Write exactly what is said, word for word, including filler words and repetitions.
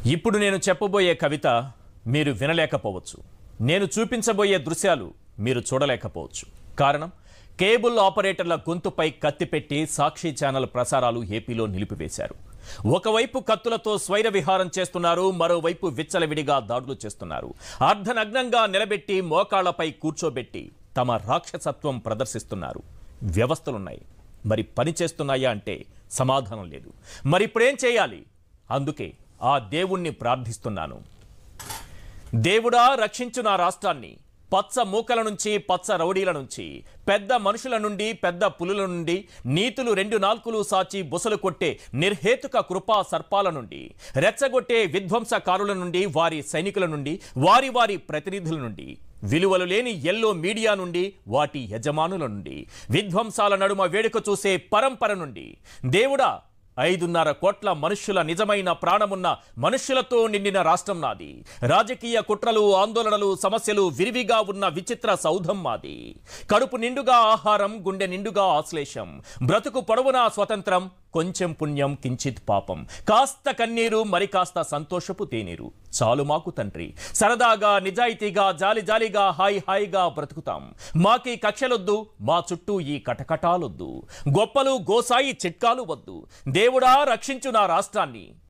ఇప్పుడు నేను చెప్పబోయే కవిత మీరు వినలేకపోవచ్చు. నేను చూపించబోయే దృశ్యాలు మీరు చూడలేకపోవచ్చు. కారణం, కేబుల్ ఆపరేటర్ల గొంతుపై కత్తిపెట్టి సాక్షి ఛానల్ ప్రసారాలు ఏపీలో నిలిపివేశారు. ఒకవైపు కత్తులతో స్వైర విహారం చేస్తున్నారు, మరోవైపు విచ్చలవిడిగా దాడులు చేస్తున్నారు. అర్ధనగ్నంగా నిలబెట్టి మోకాళ్లపై కూర్చోబెట్టి తమ రాక్షసత్వం ప్రదర్శిస్తున్నారు. వ్యవస్థలున్నాయి, మరి పని చేస్తున్నాయా అంటే సమాధానం లేదు. మరి ఇప్పుడేం చేయాలి? అందుకే ఆ దేవుణ్ణి ప్రార్థిస్తున్నాను. దేవుడా, రక్షించు నా రాష్ట్రాన్ని. పచ్చ మూకల నుంచి, పచ్చ రౌడీల నుంచి, పెద్ద మనుషుల నుండి, పెద్ద పులుల నుండి, నీతులు రెండు నాల్కులు సాచి బుసలు కొట్టే నిర్హేతుక కృపా సర్పాల నుండి, రెచ్చగొట్టే విధ్వంసకారుల నుండి, వారి సైనికుల నుండి, వారి వారి ప్రతినిధుల నుండి, విలువలు లేని ఎల్లో మీడియా నుండి, వాటి యజమానుల నుండి, విధ్వంసాల నడుమ వేడుక చూసే పరంపర నుండి, దేవుడా, ఐదున్నర కోట్ల మనుష్యుల నిజమైన ప్రాణమున్న మనుష్యులతో నిండిన రాష్ట్రం నాది. రాజకీయ కుట్రలు, ఆందోళనలు, సమస్యలు విరివిగా ఉన్న విచిత్ర సౌధం మాది. కడుపు నిండుగా ఆహారం, గుండె నిండుగా ఆశ్లేషం, బ్రతుకు పొడవునా స్వతంత్రం, కొంచెం పుణ్యం కించిత్ పాపం, కాస్త కన్నీరు మరి కాస్త సంతోషపు తేనీరు చాలు మాకు తండ్రి. సరదాగా, నిజాయితీగా, జాలి జాలిగా, హాయి హాయిగా బ్రతుకుతాం. మాకి కక్షలొద్దు, మా చుట్టూ ఈ కటకటాలొద్దు, గొప్పలు గోసాయి చిట్కాలు వద్దు. దేవుడా, రక్షించు నా రాష్ట్రాన్ని.